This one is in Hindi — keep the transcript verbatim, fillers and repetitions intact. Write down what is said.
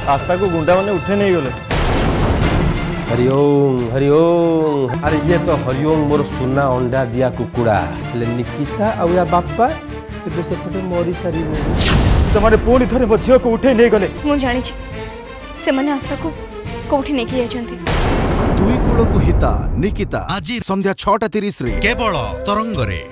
आस्था को गुंडा मैंने उठे नहीं गले। हरिओम हरिओम। अरे ये तो हरिओम मोर सुना अंडा दिया कुकुड़ा ले निकिता आ या बापा एबे से पटे मरी सारी से माने पुणी थरे मो झियो को उठे नहीं गले। मु जानि छी से माने आस्था को कोठी ने किया चंती। दुई कुल को हिता निकिता आज संध्या छह तीस रे केवल तरंग रे।